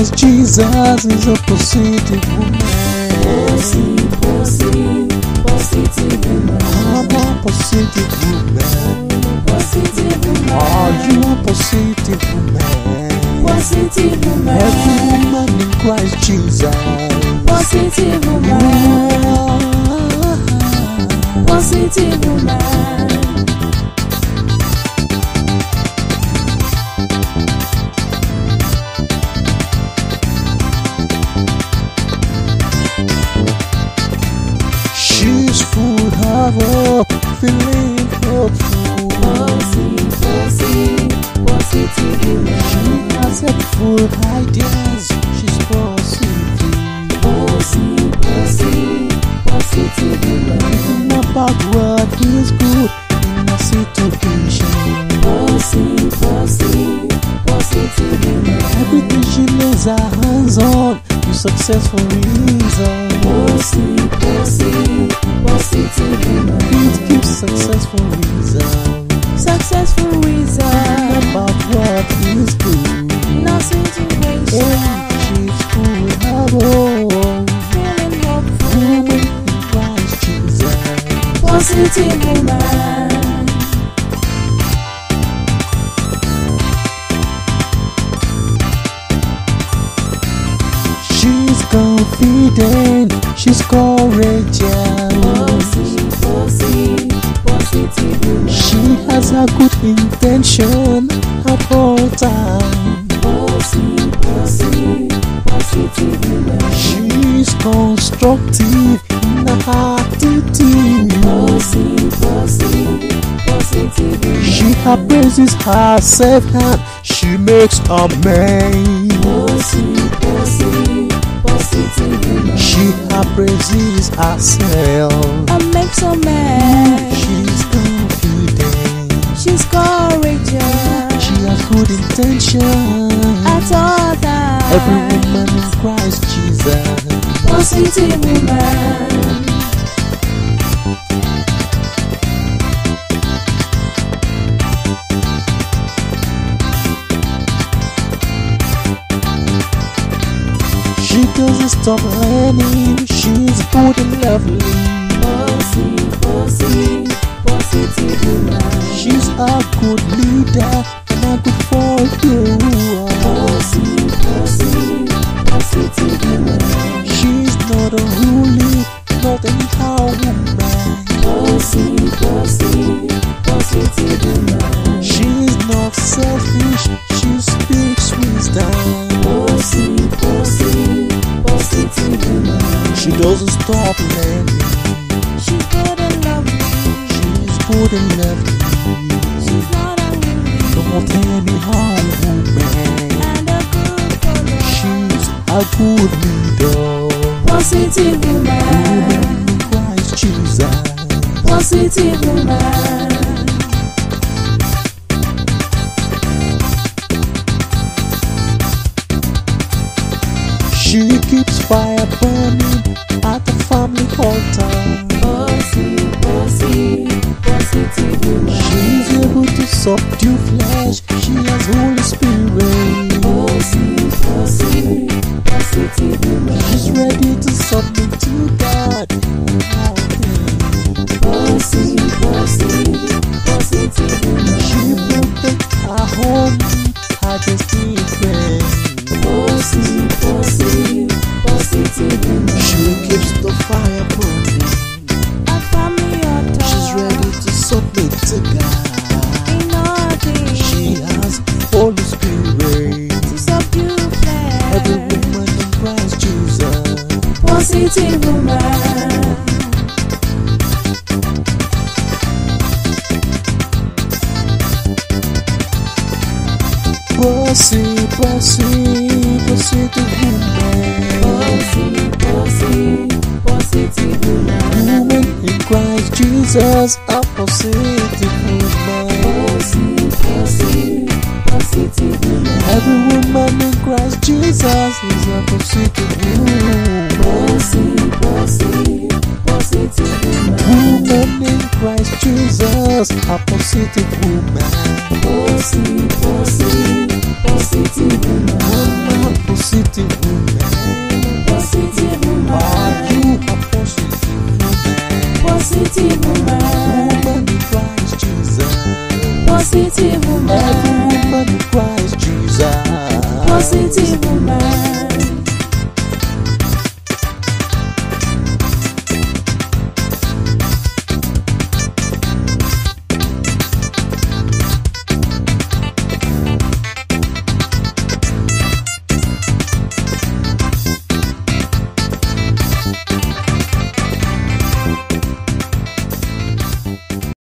Christ Jesus is a positive woman. Positive woman. I'm a positive woman. Positive woman. Are you a positive woman? Positive woman. Every woman in Christ Jesus. Positive woman. Positive woman. She's full of hope, feeling hopeful. Positive woman. She has helpful ideas. She's positive. Positive woman. Thinking about what is good in a situation. Positive woman. Everything she lays her hands on is successful reason. Positive woman. It gives successful reason. Successful reason. About what is good. No situation. And she's full of hope. Feeling hopeful. Woman in Christ Jesus. Positive woman. She's confident. She's courageous. Positive woman. She has a good intention at all times. Positive woman. She's constructive in her attitude. Positive woman. She appraises herself and she makes amends. Positive woman. She appraises herself. And makes a man. She's confident. She's courageous. She has good intention. At all times. Every woman in Christ Jesus. Positive woman. She doesn't stop learning. She's good and lovely. Positive woman. She's a good leader and a good follower. Positive woman. She's not unruly, not anyhow woman. Positive woman. She's not selfish, she speaks wisdom. Positive woman. She doesn't stop learning. She's good and lovely. She's good and lovely. She's not unruly. Not anyhow woman. And a good follower. She's a good leader. Positive woman. Woman in Christ Jesus. Positive woman. She keeps fire burning at the family altar. Positive woman. She's able to subdue flesh. She has Holy Spirit. Positive woman. She's ready to submit to God. Positive woman. She protects her home, her destiny friend. Positive woman. She keeps the fire burning. A family altar. She's ready to submit to God. In all things. She has Holy Spirit. To subdue flesh. Every woman in Christ Jesus. Positive woman. Positive woman. Positive woman. Woman in Christ Jesus, a positive woman. Positive woman. Every woman in Christ Jesus is a positive woman. Positive woman. Woman in Christ Jesus, a positive woman. Positive woman. I'm a positive city woman.